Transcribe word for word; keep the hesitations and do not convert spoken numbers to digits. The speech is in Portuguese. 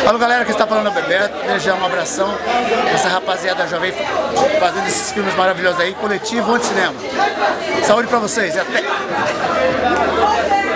Fala galera, que está falando é o Bebeto, deixar um abração. Essa rapaziada já vem fazendo esses filmes maravilhosos aí, Coletivo Anti Cinema. Saúde pra vocês e até!